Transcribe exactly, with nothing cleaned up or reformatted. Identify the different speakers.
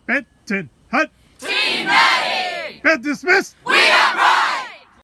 Speaker 1: Benton Hut.
Speaker 2: Team Maddy!
Speaker 1: Been dismissed.
Speaker 2: We have pride!